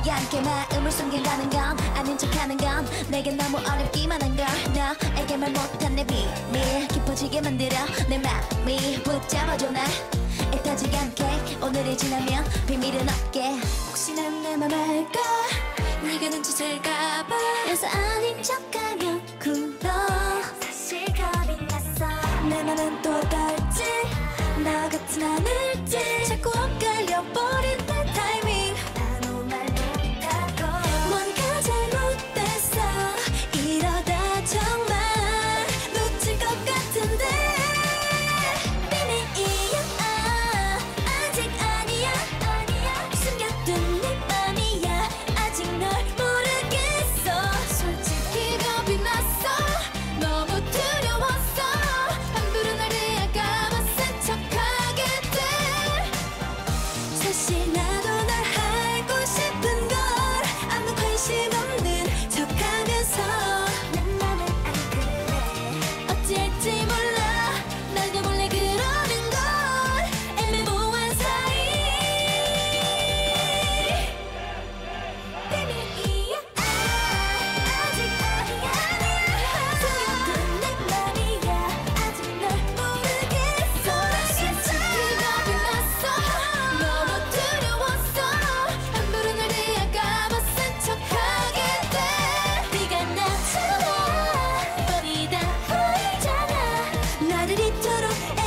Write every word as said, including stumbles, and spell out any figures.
않게 마음을 숨긴다는 건 아닌 척하는 건 내겐 너무 어렵기만 한 걸 너에게 말 못한 내 비밀 깊어지게 만들어 내 맘이 붙잡아줘 날 애타지 않게 오늘이 지나면 비밀은 없게 혹시나 내 맘 알까 네가 눈치챌까봐 그래서 아닌 척하면 굴어 사실 겁이 났어 내 맘은 또 어떨지 나 같은 않을지 자꾸 엇갈려버린 내 타이밍 아무 말 못하고 뭔가 잘못됐어 이러다 정말 놓칠 것 같은데 비밀이야 아, 아직 아니야 아니야 숨겨둔 내 맘이야 아직 널 모르겠어 솔직히 겁이 났어 너무 두려웠어 함부로 날 대할까봐 센 척하게 돼 사실 나도 널 알고 싶은 걸 아무 관심 없는 척하면서 난 맘을 안 그래 어찌할지 몰라 나도 몰래 그러는 걸 애매모호한 사이 비밀이야 아, 아직 아니야 숨겨둔 내 맘이야 아직 널 모르겠어 솔직히 겁이 났어 너무 두려웠어 함부로 날 대할까봐 센 척하게 돼 네가 나타나 버리다 보이잖아 나를 이토록